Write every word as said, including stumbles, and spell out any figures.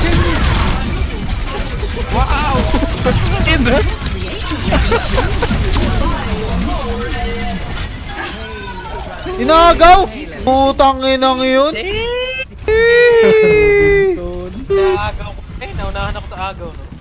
Wow! Inagaw! Putang inang yun! Agaw ko. Eh, naunahan ako sa agaw, no?